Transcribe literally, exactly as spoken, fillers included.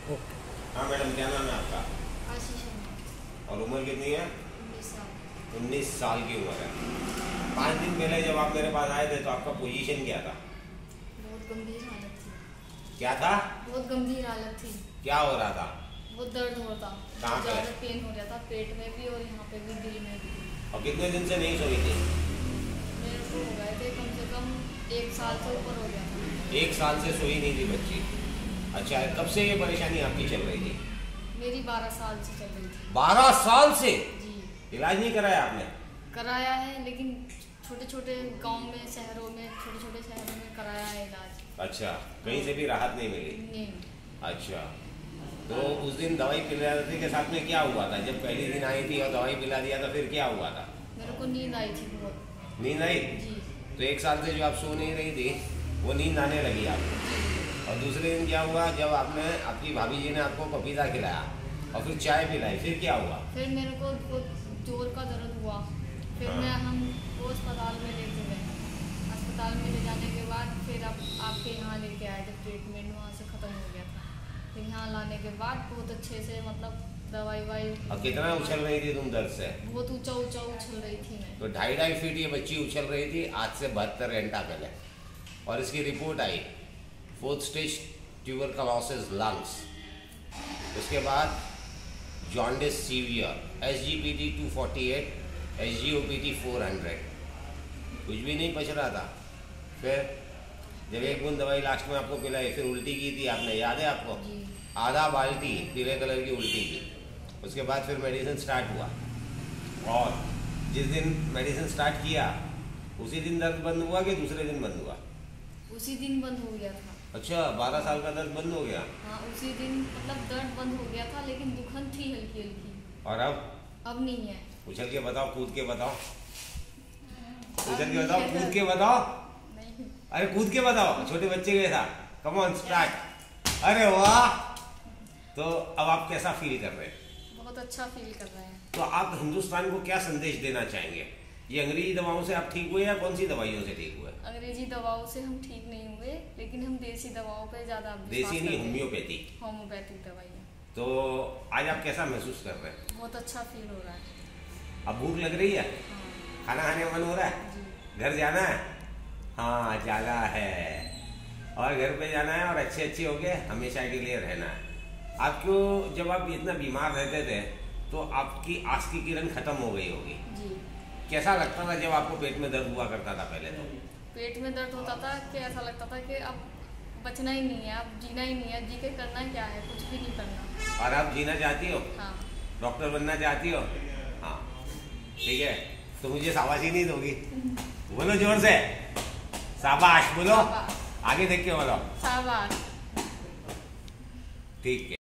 Okay. हाँ madam, क्या नाम है आपका? आशीष है। और उम्र कितनी है? उन्नीस साल। उन्नीस साल की उम्र है। पाँच दिन पहले जब आप मेरे पास आए थे तो आपका पोजीशन क्या था? बहुत गंभीर हालत थी। क्या था? बहुत गंभीर हालत थी। क्या हो रहा था? बहुत दर्द हो रहा था। कहाँ पे? ज़्यादा पेन हो रहा था, पेट में भी और यहाँ पे भी, दिल में भी। और कितने दिन से नहीं सोई थी? मेरे को हो गए थे कम से कम एक साल से ऊपर हो गया था। एक साल से सोई नहीं थी बच्ची। अच्छा, कब से ये परेशानी आपकी चल रही थी? मेरी बारह साल से चल रही थी। बारह साल से? जी। इलाज नहीं कराया आपने? कराया है, लेकिन छोटे छोटे गांव में, शहरों में, छोटे छोटे शहरों में कराया है इलाज। अच्छा, कहीं से भी राहत नहीं मिली? नहीं। अच्छा, तो उस दिन दवाई पिलाने के साथ में क्या हुआ था? जब पहली दिन आई थी और दवाई पिला दिया था, फिर क्या हुआ था? मेरे को नींद आई थी बहुत। नींद आई? जी। तो एक साल से जो आप सो नहीं रही थी, वो नींद आने लगी आपको। और दूसरे दिन क्या हुआ? जब आपने, आपकी भाभी जी ने आपको पपीता खिलाया और फिर चाय पिलाई, फिर क्या हुआ? फिर मेरे को बहुत जोर का दर्द हुआ। फिर हाँ। मैं हम वो अस्पताल में लेके गए। अस्पताल में ले जाने के बाद फिर आप आपके यहाँ लेके आए थे, ट्रीटमेंट वहाँ से ख़त्म हो गया था। फिर यहाँ लाने के बाद बहुत अच्छे से, मतलब दवाई वाई। और कितना उछल रही थी तुम दर्द से? बहुत ऊंचा ऊंचा उछल रही थी मैं। तो ढाई ढाई फीट ये बच्ची उछल रही थी आज से बहत्तर घंटा पहले। और इसकी रिपोर्ट आई फोर्थ स्टेज ट्यूबरकुलोसिस लंग्स। उसके बाद jaundice severe, S G P T two forty eight, S G O P T four hundred. कुछ भी नहीं पच रहा था। फिर जब एक बूंद दवाई लास्ट में आपको पिलाई, फिर उल्टी की थी आपने, याद है आपको? जी। आधा बाल्टी पीले कलर की उल्टी की। उसके बाद फिर मेडिसिन स्टार्ट हुआ, और जिस दिन मेडिसिन स्टार्ट किया उसी दिन दर्द बंद हुआ कि दूसरे दिन बंद हुआ? उसी दिन बंद हो गया था। अच्छा, बारह साल का दर्द बंद हो गया? हाँ, उसी दिन, मतलब दर्द बंद हो गया था, लेकिन दुखन थी हल्की हल्की। और अब? अब नहीं है। उछल के बताओ, कूद के बताओ। उछल के अब बताओ, नहीं है कूद के दर्द। बताओ। नहीं। अरे कूद के बताओ, छोटे बच्चे के साथ। Come on, start. अरे वाह! तो अब आप कैसा फील कर रहे हैं? बहुत अच्छा फील कर रहे हैं। तो आप हिंदुस्तान को क्या संदेश देना चाहेंगे? ये अंग्रेजी दवाओं से आप ठीक हुए या कौन सी दवाइयों से ठीक हुए? अंग्रेजी दवाओं से हम ठीक नहीं हुए, लेकिन हम देसी दवाओं पे ज्यादा विश्वास देसी नहीं, करते हैं। होम्योपैथी। होम्योपैथिक दवाइयाँ। तो आज आप कैसा महसूस कर रहे हैं? बहुत अच्छा फील हो रहा है। अब भूख लग रही है? हाँ। खाना खाने का मन हो रहा है? जी। घर जाना है? हाँ, जाना है। और घर पे जाना है और अच्छे अच्छे हो गए, हमेशा के लिए रहना है। आपको, जब आप इतना बीमार रहते थे तो आपकी आस की किरण खत्म हो गई होगी। जी। कैसा लगता था जब आपको पेट में दर्द हुआ करता था पहले? तो पेट में दर्द होता था कि ऐसा लगता था कि अब बचना ही नहीं है, अब जीना ही नहीं है, जी के करना क्या है, कुछ भी नहीं करना। और आप जीना चाहती हो? हाँ। डॉक्टर बनना चाहती हो? हाँ, ठीक है। तो मुझे शाबाशी नहीं दोगी? बोलो जोर से, शाबाश बोलो। शाबाश। आगे देख के बोलो। शाबाश। ठीक है।